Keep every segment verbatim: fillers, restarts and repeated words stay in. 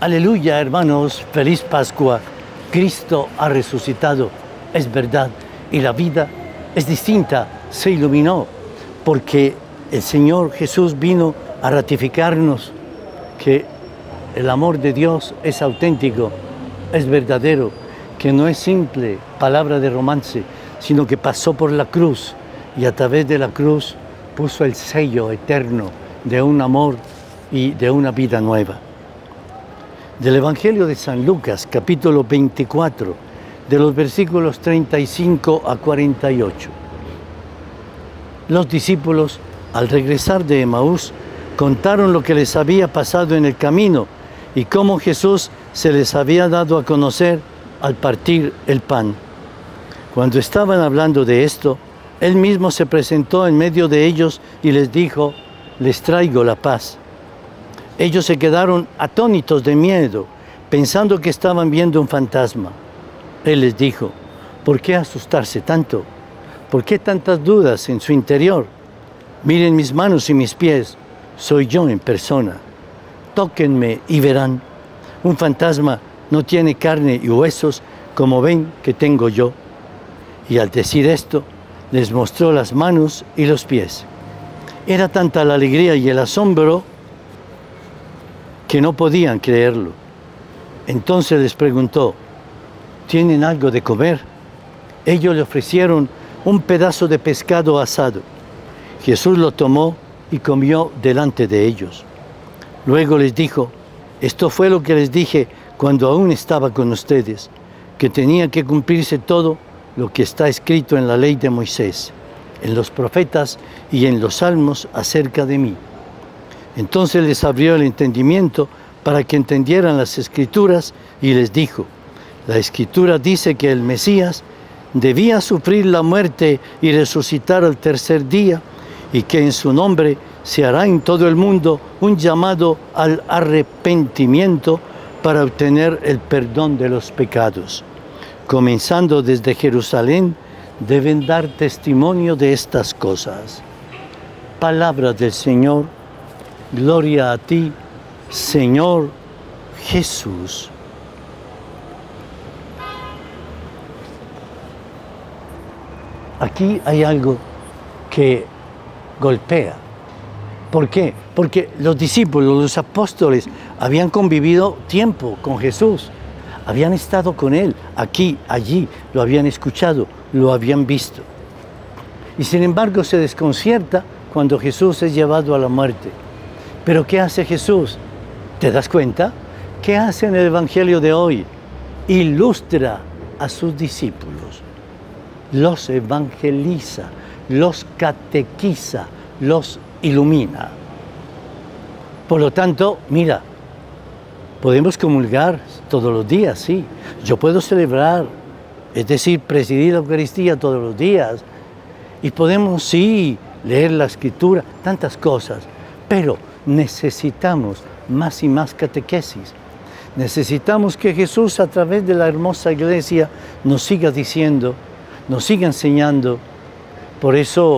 Aleluya, hermanos, feliz Pascua. Cristo ha resucitado, es verdad, y la vida es distinta, se iluminó, porque el Señor Jesús vino a ratificarnos que el amor de Dios es auténtico, es verdadero, que no es simple palabra de romance, sino que pasó por la cruz y a través de la cruz puso el sello eterno de un amor y de una vida nueva. Del Evangelio de San Lucas, capítulo veinticuatro, de los versículos treinta y cinco a cuarenta y ocho. Los discípulos, al regresar de Emaús, contaron lo que les había pasado en el camino y cómo Jesús se les había dado a conocer al partir el pan. Cuando estaban hablando de esto, Él mismo se presentó en medio de ellos y les dijo: les traigo la paz. Ellos se quedaron atónitos de miedo, pensando que estaban viendo un fantasma. Él les dijo: ¿por qué asustarse tanto? ¿Por qué tantas dudas en su interior? Miren mis manos y mis pies, soy yo en persona. Tóquenme y verán. Un fantasma no tiene carne y huesos como ven que tengo yo. Y al decir esto, les mostró las manos y los pies. Era tanta la alegría y el asombro que no podían creerlo. Entonces les preguntó: ¿tienen algo de comer? Ellos le ofrecieron un pedazo de pescado asado. Jesús lo tomó y comió delante de ellos. Luego les dijo: esto fue lo que les dije cuando aún estaba con ustedes, que tenía que cumplirse todo lo que está escrito en la ley de Moisés, en los profetas y en los salmos acerca de mí. Entonces les abrió el entendimiento para que entendieran las Escrituras y les dijo: la Escritura dice que el Mesías debía sufrir la muerte y resucitar al tercer día, y que en su nombre se hará en todo el mundo un llamado al arrepentimiento para obtener el perdón de los pecados. Comenzando desde Jerusalén, deben dar testimonio de estas cosas. Palabra del Señor. Gloria a ti, Señor Jesús. Aquí hay algo que golpea. ¿Por qué? Porque los discípulos, los apóstoles, habían convivido tiempo con Jesús. Habían estado con Él, aquí, allí, lo habían escuchado, lo habían visto. Y sin embargo se desconcierta cuando Jesús es llevado a la muerte. ¿Pero qué hace Jesús? ¿Te das cuenta? ¿Qué hace en el Evangelio de hoy? Ilustra a sus discípulos, los evangeliza, los catequiza, los ilumina. Por lo tanto, mira, podemos comulgar todos los días, sí. Yo puedo celebrar, es decir, presidir la Eucaristía todos los días. Y podemos, sí, leer la Escritura, tantas cosas. Pero necesitamos más y más catequesis. Necesitamos que Jesús, a través de la hermosa iglesia, nos siga diciendo, nos siga enseñando. Por eso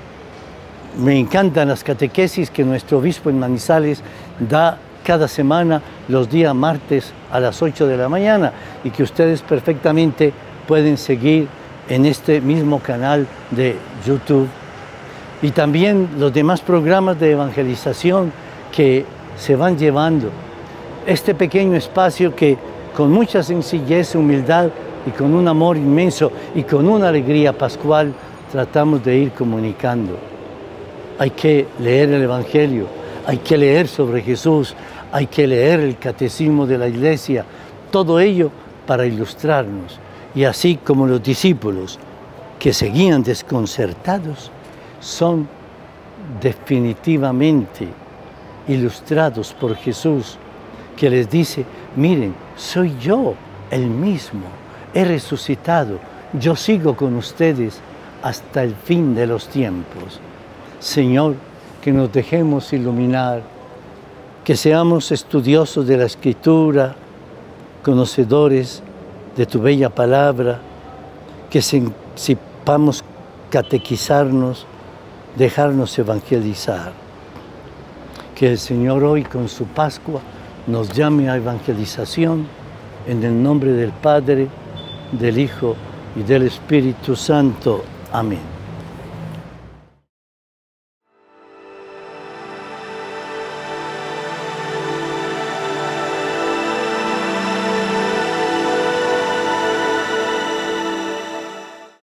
me encantan las catequesis que nuestro obispo en Manizales da cada semana, los días martes a las ocho de la mañana, y que ustedes perfectamente pueden seguir en este mismo canal de YouTube. Y también los demás programas de evangelización que se van llevando. Este pequeño espacio que con mucha sencillez, humildad y con un amor inmenso y con una alegría pascual tratamos de ir comunicando. Hay que leer el Evangelio, hay que leer sobre Jesús, hay que leer el Catecismo de la Iglesia, todo ello para ilustrarnos. Y así como los discípulos que seguían desconcertados, son definitivamente ilustrados por Jesús, que les dice: miren, soy yo el mismo, he resucitado, yo sigo con ustedes hasta el fin de los tiempos. Señor, que nos dejemos iluminar, que seamos estudiosos de la Escritura, conocedores de tu bella palabra, que sepamos catequizarnos, dejarnos evangelizar. Que el Señor hoy con su Pascua nos llame a evangelización en el nombre del Padre, del Hijo y del Espíritu Santo. Amén.